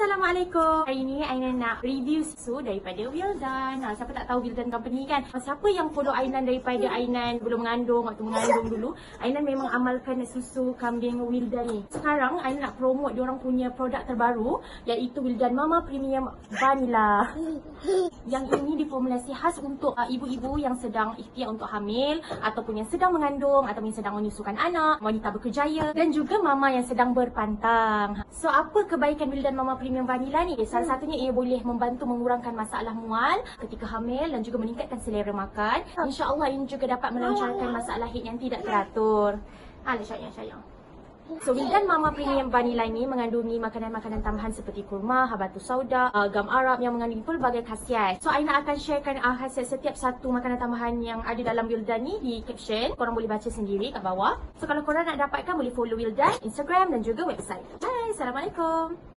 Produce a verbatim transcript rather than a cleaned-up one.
Assalamualaikum. Hari ni Ainan nak review susu daripada Wildan. Ha, siapa tak tahu Wildan Company kan? Siapa yang follow Ainan daripada Ainan belum mengandung, waktu mengandung dulu, Ainan memang amalkan susu kambing Wildan ni. Sekarang Ainan nak promote diorang punya produk terbaru, iaitu Wildan Mama Premium Vanilla. Yang ini diformulasi khas untuk uh, ibu-ibu yang sedang ikhtiar untuk hamil, ataupun yang sedang mengandung, ataupun yang sedang menyusukan anak, wanita berkerjaya, dan juga mama yang sedang berpantang. So, apa kebaikan Wildan Mama Premium Vanilla ni? Salah satunya ia boleh membantu mengurangkan masalah mual ketika hamil dan juga meningkatkan selera makan. InsyaAllah ini juga dapat melancarkan masalah haid yang tidak teratur. Alah sayang, sayang. So, Wildan Mama Premium Vanilla ini mengandungi makanan-makanan tambahan seperti kurma, habatus sauda, uh, gam Arab yang mengandungi pelbagai khasiat. So, Aina akan sharekan uh, khasiat setiap satu makanan tambahan yang ada dalam Wildan ni di caption. Korang boleh baca sendiri kat bawah. So, kalau korang nak dapatkan, boleh follow Wildan, Instagram dan juga website. Hai, Assalamualaikum.